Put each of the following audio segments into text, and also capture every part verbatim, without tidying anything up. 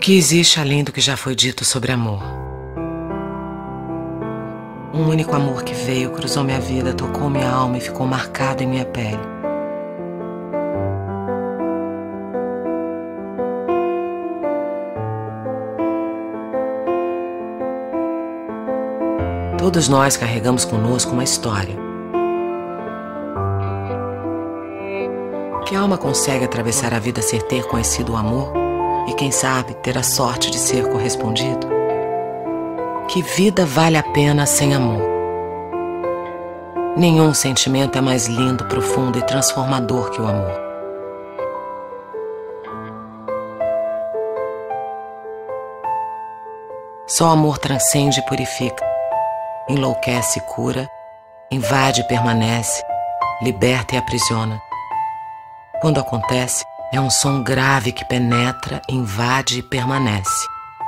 que existe além do que já foi dito sobre amor? Um único amor que veio, cruzou minha vida, tocou minha alma e ficou marcado em minha pele. Todos nós carregamos conosco uma história. Que alma consegue atravessar a vida sem ter conhecido o amor e, quem sabe, ter a sorte de ser correspondido? Que vida vale a pena sem amor? Nenhum sentimento é mais lindo, profundo e transformador que o amor. Só o amor transcende e purifica, enlouquece e cura, invade e permanece, liberta e aprisiona. Quando acontece, é um som grave que penetra, invade e permanece.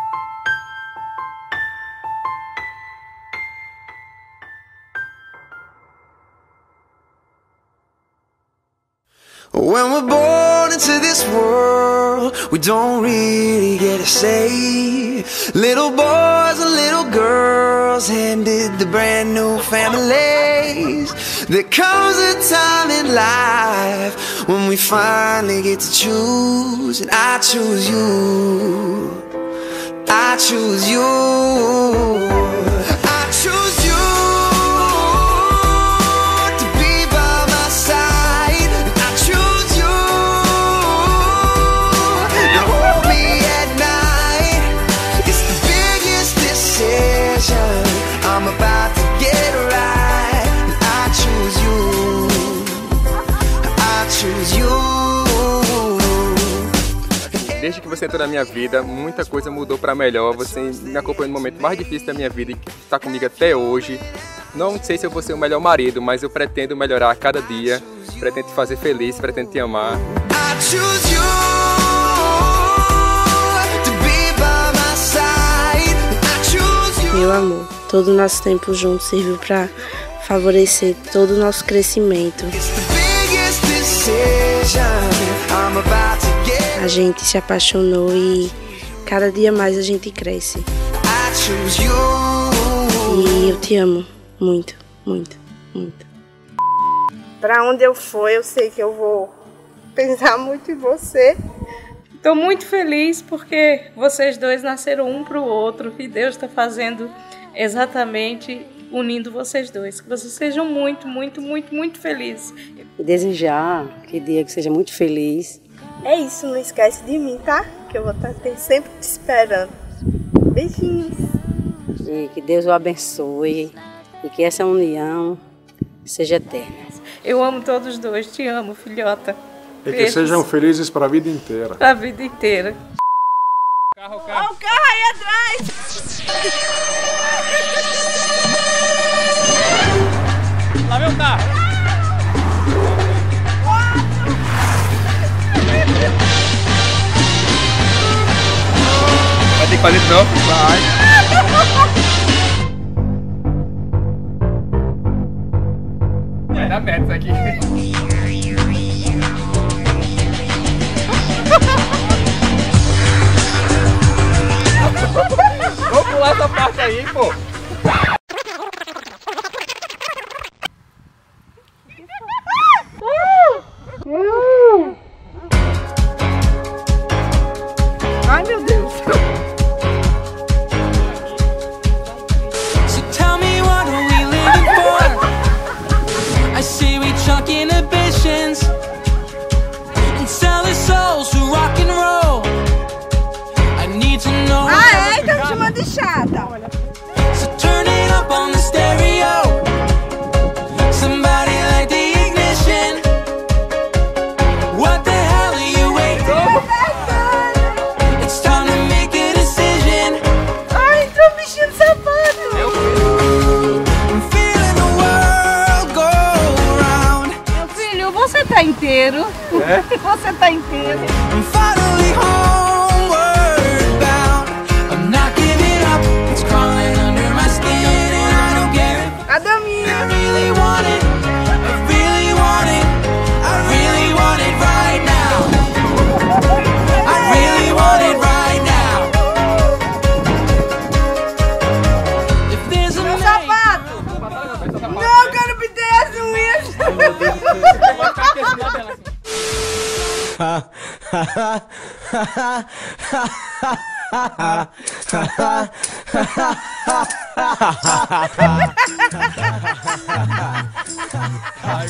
When we're born into this world, we don't really get a say. Little boys and little girls handed the brand new families. There comes a time in life when we finally get to choose, and I choose you. I choose you. I choose you. I'm about to get right. I choose you. I choose you. Desde que você entrou na minha vida, muita coisa mudou para melhor. Você me acompanhou no momento mais difícil da minha vida e está comigo até hoje. Não sei se eu vou ser o melhor marido, mas eu pretendo melhorar a cada dia. Pretendo te fazer feliz, pretendo te amar. I choose you. Meu amor, todo o nosso tempo junto serviu para favorecer todo o nosso crescimento. A gente se apaixonou e cada dia mais a gente cresce. E eu te amo muito, muito, muito. Para onde eu for, eu sei que eu vou pensar muito em você. Estou muito feliz porque vocês dois nasceram um para o outro e Deus está fazendo exatamente unindo vocês dois. Que vocês sejam muito, muito, muito, muito felizes. E desejar que Diego seja muito feliz. É isso, não esquece de mim, tá? Que eu vou estar sempre te esperando. Beijinhos. E que Deus o abençoe e que essa união seja eterna. Eu amo todos os dois, te amo, filhota. E que sejam felizes para a vida inteira. Para a vida inteira. Carro, carro. Olha o carro aí atrás! Lá vem o carro. Vai ter que fazer de novo? Vai. Vai dar merda isso aqui. Vou pular essa parte aí, pô. Ai, meu Deus. So tell me, what are we living for? I see we chunk inhibitions and sell our souls to rock and roll. I need to know. Ah, é? Então me chamando de chata. So turn it up on the stereo. Somebody light the ignition. What the hell are you waiting for? It's time to make a decision. Ai, tô vestindo sapato. I'm feeling the world go round. Meu filho, você tá inteiro? É? Você tá inteiro. I'm finally homeward bound. I'm not giving up. It's crawling under my skin and I don't care. Cadê a minha? I really want it. I really want it. I really want it right now. I really want it right now. Meu Deus do céu. Vai ficar aqui assim, lá dela, assim. Ai,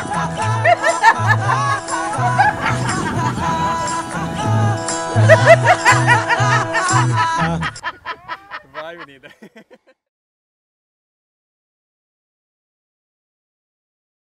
Ha ha ha!